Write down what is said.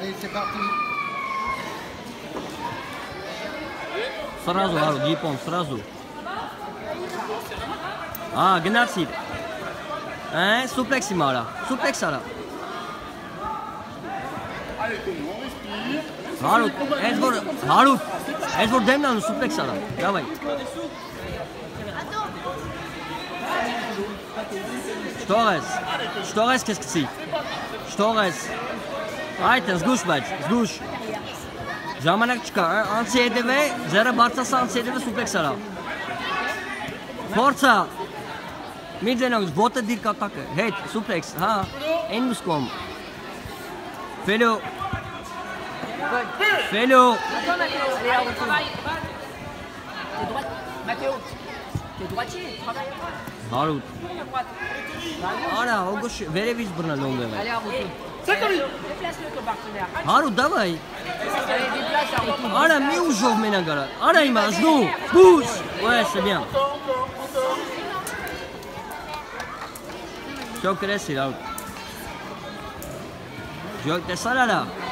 Allez, c'est parti. Сразу, Ару, Япон, сразу. А, геноцид. Suplex има là. Suplex là. Allez, on respire. Harut, Edward Demna no suplex là. Давай. Что qu'est-ce que c'est? Айде, сгуш бач, сгуш. Ժամանակ չկա, անցի հետև է, ձերը բարձաս անցի հետև է սուպլեքս արա։ Փորձա, մի ձենոք, ոտը դիր կատակը, հետ, սուպլեքս, հա, են մուսկոմ։ Ֆելո։ T'es droitier, travaille à droite. Harut. Արա, օգուշ, վերևից բռնա լոնգը։ Allez, Haruto. Déplace-le ton partenaire. Harut, давай։ Allez, déplace Haruto. Արա, մի ուժով մենակ արա։ Արա հիմա, զգու, բուս։ Ouais, c'est bien. Çok kresi, Harut. Çok tesara là.